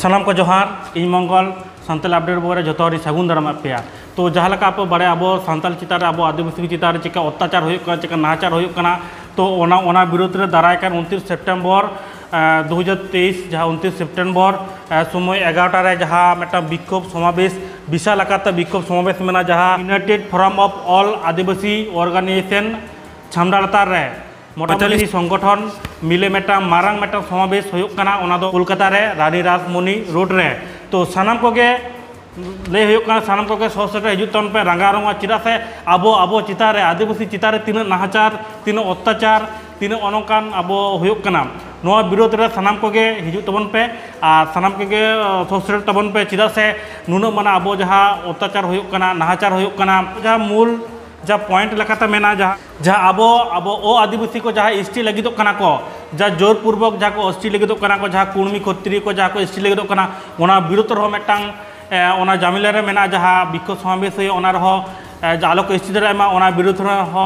सानाम को जोहार इन मंगल सानताल अपडेट बोरे जो सगुन दाराम पे तो जहाँ आप बड़े अब सानताल चितान अब आदिवासी चितान चिका अत्याचार चिका नाचार तो विरोध में दाराय 29 सेप्टेम्बर 2023 जहाँ 29 सेप्टेम्बर समय 11 जहाँ मिट्टा विक्षोभ समावेश विशाल विक्षोभ समावेश में जहाँ United Forum of All Adivasi organisation छामडालतार मोटामुटी संगठन मिले मिट्टा मारांग मिट्टा समावेश कोलकाता रे रानी राजमणि रोड रे तो सानाम कोगे ले सानाम कोगे सशेटर हजून पे रंगारंगा चेदा से अब अब चितारे आदिवासी चितारे तीन नाहाचार तीन अत्याचार तीन अनकान अब विरोध रे सानाम कोगे हजू तबन पे और सानाम कोगे सशेटर तबन पे चेदा से नुना माना अब जहाँ अत्याचार नाहाचार जहाँ मूल जहाँ पॉइंट लगाते मेना जहाँ अब अब ओ आदिवासी को जहाँ एसटी लगिदों कना को जहाँ जोरपूर्वक जहाँ को एसटी लगिदों कना को जहाँ कुर्मी खत्री को जहाँ को एसटी लगिदों कना ओना विरोध रहो मिट्टांग ओना जामिला रे मेना जहाँ विक्षोभ समावेश हुई ओना रहो आलो को एसटी दारा ओना विरोध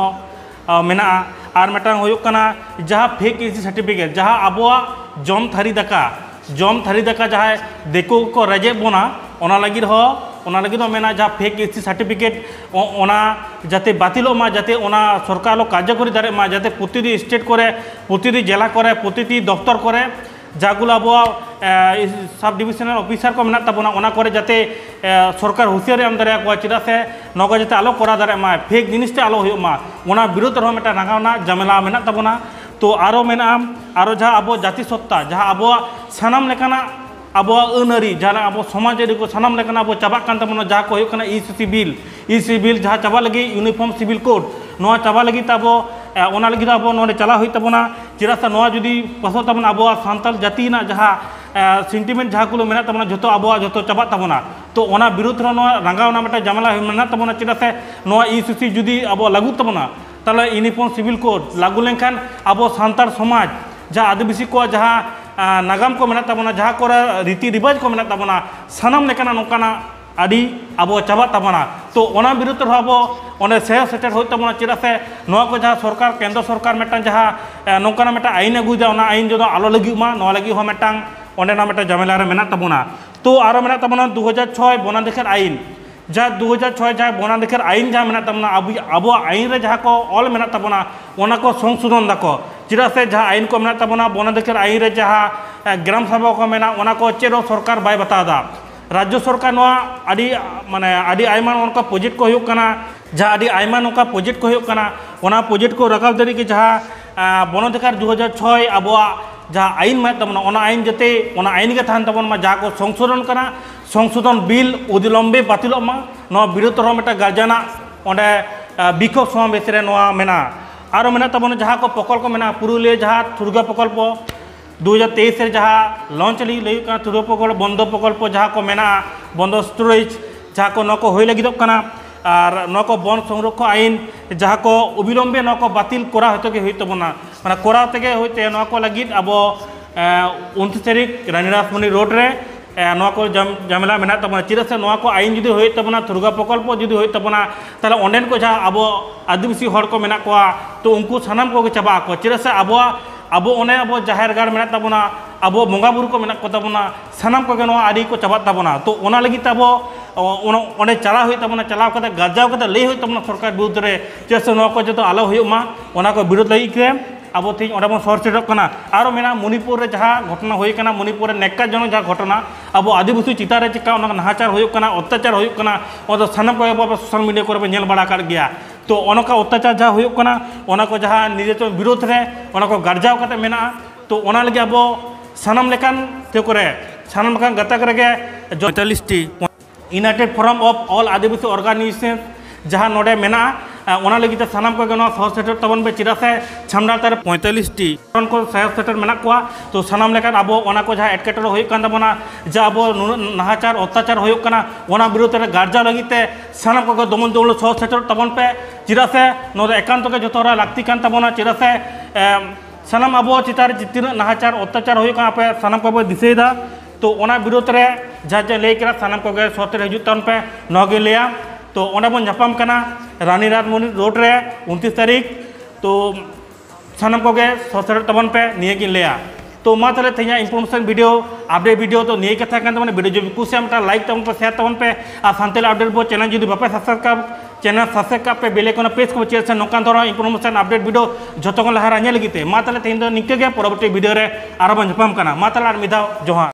रहो मेना और मिट्टांग हुई कना जहाँ फेक एसटी सर्टिफिकेट जहाँ अबवा जम थारी दाका जहाँ देखो को रजे बोना ओना लगी रहो ओना लगी मेना जहाँ फेक एसटी सर्टिफिकेट ओना जाते बातिलों जाते ओना सरकार कार्यकरी दारे जाते प्रति स्टेट करे प्रति जिला करे प्रति दफ्तर करे जागुलो अब सब डिविशनल ऑफिसर को मेना तबना ओना करे जाते सरकार हुशियारी एम दारे चेदा से नौका जाते आलो करा दारे फेक जिनिसटे आलो हुयुमा ओना विरोध रहो मिट्टा नागावना जमेला मेना तबना तो आरो मेना आरो जहाँ अब जाति सत्ता जहाँ अब सानाम लेकाना अब अनारी जहाँ अब समाजारी को सानाम लेकाना अब चाबा कान तबना जहाँ को होना ईसी बिल जहाँ चाबा लगी यूनिफॉर्म सिविल कोड नोआ चाबा लगी अब ओना लगी अब नोडे चला हुई तबना चेदा से नोआ जुदी पासो तबना अब सानताल जाति ना जहाँ सेंटिमेंट जहाँ को मेना तबना जो अब जो चाबा तबना तो ओना विरोध नोआ रंगावना मिट्टा जमेला मेना तबना चेदा से नोआ ईसी जुदी अब लागू तबना ताले यूनिफॉर्म सिविल कोड लागू लेनखान अब सानताल समाज जहाँ आदिवासी को जहाँ नागाम को मेना तबना जहाँ को रीति रिवाज को मेना तबना सानाम लेकाना नोकाना आदि अब चाबा तबना तो ओना विरोध अब ओने सेह सेटर हो तबना चेदा से नोआ को जहाँ सरकार केंद्र सरकार मिट्टा जहाँ नोकाना मिट्टा आईन अगुदा ओना आईन जो आलो लगी नोआ लगी हो मिट्टा ओंडेना मिट्टा जमेला रे मेना तबना तो आरो मेना तबना 2006 बनादेखेर आईन जहाँ 2006 जहाँ बनादेखेर आईन जहाँ मेना तबना अब आईन रे जहाँ को ऑल मेना तबना ओना को संशोधन दाको चेदा से जहाँ आईन को मेना तबना बनादेखेर आईन रे जहाँ ग्राम सभा को मेना ओना को चेरो सरकार बाय बतादा राज्य सरकार नोआ आदि माने आदि आयमा उनका प्रोजेक्ट को हुयुक कना जहाँ आदि आयमा उनका प्रोजेक्ट को हुयुक कना ओना प्रोजेक्ट को रकाब दाड़ी के जहाँ बनादेखेर 2006 अब जहाँ आईन में तबना ओना आईन जते ओना आईन के थान तबन जहाँ को संशोधन कना संशोधन बिल उदिलम्बे बातिलों नोआ विरोध रहो मिट्टा गार्जाना ओंडे विक्षोभ समावेश रे नोआ मेना आरो मेना तबन जहाँ को प्रकल्प मेना पुरुलिया जहाँ थुरगा प्रकल्प 2023 जहाँ लॉन्च लगी थुरगा प्रकल्प बंद प्रकल्प जहाँ को मेना बंद स्टोरेज जहाँ को नको होय लगी और नको वन संरक्षण आईन जहाँ को अविलम्बे नको बातिल करा होते हुई तबना माने करा तेगे होते नको लगी अब 29 तारीख रानी राजमणि रोड रे को जमेला मेना तबना चेदा से को आईन जुदी होय तबना थुरगा प्रकल्प जुदी होय तबना ताले ओंडेन को जहाँ अब आदिवासी हर को मेना को तो उनको सानाम को चाबा को चेदा से अब ओने अब जाहेर गाड़ मेना तबना अब बंगा बुरु को मेना को तबना सानाम को आदि को चाबा तबना तो ओना लगी अब ओने चला हुई तबना चलाव कते गार्जाव कते लई हुई तबना सरकार विरुद्ध रे चेदा से को जो आलो हुयुमा ओना को विरोध लगी के अब तीन ओंडे बन सर सेटना और मेना मणिपुर रे जहाँ घटना हुई कना मणिपुर रे नेक्काजनक जहाँ घटना अब आदिवासी चितान रे चिका नाहाचार हुई कना अत्याचार हुई कना ओना सानाम को सोशल मीडिया को नेल बड़ा कर गया तो ओनका अत्याचार जहाँ हुई कना ओना को जहाँ निजे तो विरोध रे ओना को गार्जाव कते मेना तो ओना लगी अब सानाम लेकान ते करे सानाम लेकान गाताक रेगे 45 टी United Forum of All Adivasi organisation जहाँ नोडे मेना ओना लगी सानाम को सह सेटर तबन पे चेदा से छामडाल तारे 45 टी को सह सेटर मेना को तो सानाम लेकान अब ओना को जहाँ एटकेटोरे हुई कान तबना जहाँ अब नाहाचार अत्याचार हुई कना ओना विरोध रे गार्जा लगी ते सानाम को दमन दौड़ सह सेटर तबन पे चेदा से नोडे एकांत के जो लाक्ति कान तबना चेदा से सानाम अब चितान तीन नाहाचार अत्याचार हुई कना पे सानाम को दिसेदा तो ओना विरोध रे जहाँ लई करा सानाम को सतर हजून तन पे नगे लिया तो ओंडे बन जापाम कना रानी राजमणि रोड रे 29 तारीख तो सानाम को सशेटर तबन पे निये गिन लिया तो मा ताले तेना इनफॉर्मेशन वीडियो अपडेट वीडियो तो नहीं कथा कान तमने वीडियो जो कुछ से लाइक तमन पे शेयर तमन पे आ सानताली अपडेट बो चैनल जुदी बापे सब्सक्राइब चैनल सब्सक्राइब पे बेल आइकन प्रेस को चेयर से नोकान धरो इनफॉर्मेशन अपडेट वीडियो जतो को लहारा नेल गिते मा ताले तेन दो निके गे परवर्ती वीडियो रे आरो बन जपाम काना मा ताले आर मिदाव जोहार।